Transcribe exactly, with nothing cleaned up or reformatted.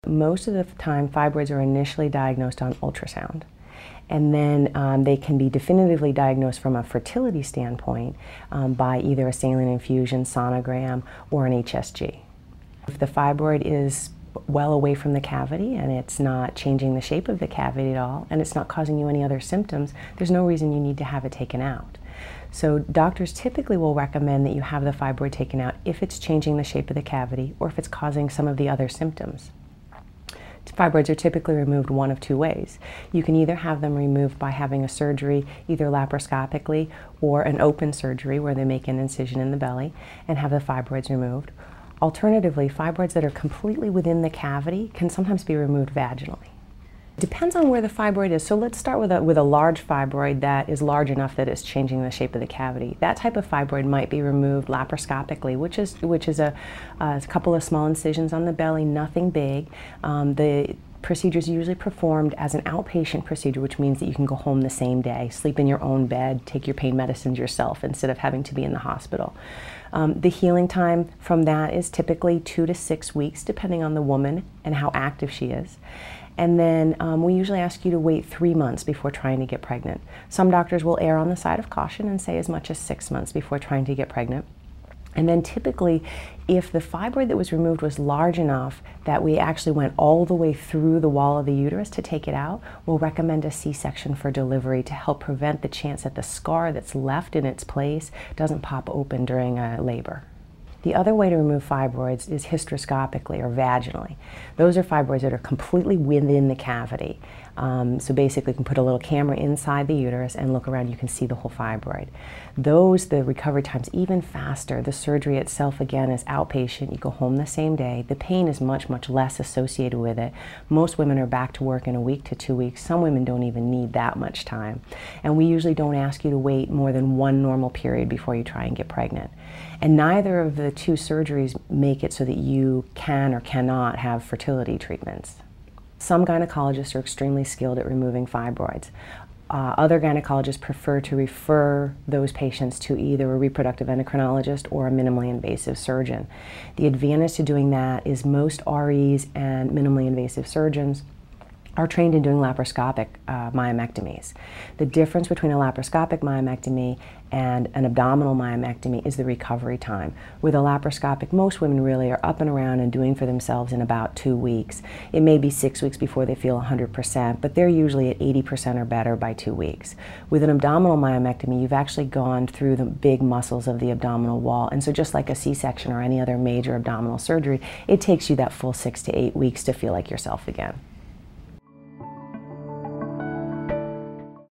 Most of the time, fibroids are initially diagnosed on ultrasound, and then um, they can be definitively diagnosed from a fertility standpoint um, by either a saline infusion, sonogram, or an H S G. If the fibroid is well away from the cavity and it's not changing the shape of the cavity at all, and it's not causing you any other symptoms, there's no reason you need to have it taken out. So doctors typically will recommend that you have the fibroid taken out if it's changing the shape of the cavity or if it's causing some of the other symptoms. Fibroids are typically removed one of two ways. You can either have them removed by having a surgery, either laparoscopically or an open surgery where they make an incision in the belly and have the fibroids removed. Alternatively, fibroids that are completely within the cavity can sometimes be removed vaginally. It depends on where the fibroid is. So let's start with a, with a large fibroid that is large enough that it's changing the shape of the cavity. That type of fibroid might be removed laparoscopically, which is, which is a, a couple of small incisions on the belly, nothing big. Um, the procedure is usually performed as an outpatient procedure, which means that you can go home the same day, sleep in your own bed, take your pain medicines yourself instead of having to be in the hospital. Um, the healing time from that is typically two to six weeks, depending on the woman and how active she is. And then um, we usually ask you to wait three months before trying to get pregnant. Some doctors will err on the side of caution and say as much as six months before trying to get pregnant. And then typically, if the fibroid that was removed was large enough that we actually went all the way through the wall of the uterus to take it out, we'll recommend a C-section for delivery to help prevent the chance that the scar that's left in its place doesn't pop open during a labor. The other way to remove fibroids is hysteroscopically or vaginally. Those are fibroids that are completely within the cavity. Um, so basically you can put a little camera inside the uterus and look around, you can see the whole fibroid. Those, the recovery time's even faster. The surgery itself, again, is outpatient. You go home the same day. The pain is much, much less associated with it. Most women are back to work in a week to two weeks. Some women don't even need that much time. And we usually don't ask you to wait more than one normal period before you try and get pregnant. And neither of the two surgeries make it so that you can or cannot have fertility treatments. Some gynecologists are extremely skilled at removing fibroids. Uh, other gynecologists prefer to refer those patients to either a reproductive endocrinologist or a minimally invasive surgeon. The advantage to doing that is most R Es and minimally invasive surgeons are trained in doing laparoscopic uh, myomectomies. The difference between a laparoscopic myomectomy and an abdominal myomectomy is the recovery time. With a laparoscopic, most women really are up and around and doing for themselves in about two weeks. It may be six weeks before they feel one hundred percent, but they're usually at eighty percent or better by two weeks. With an abdominal myomectomy, you've actually gone through the big muscles of the abdominal wall, and so just like a C-section or any other major abdominal surgery, it takes you that full six to eight weeks to feel like yourself again.